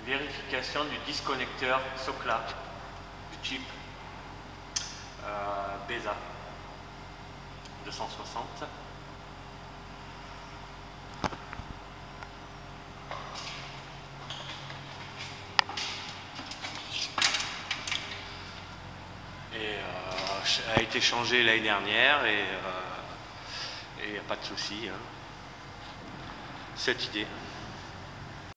vérification du disconnecteur SOCLA du chip BESA 260. Et a été changé l'année dernière et il n'y a pas de souci. Hein. Cette idée.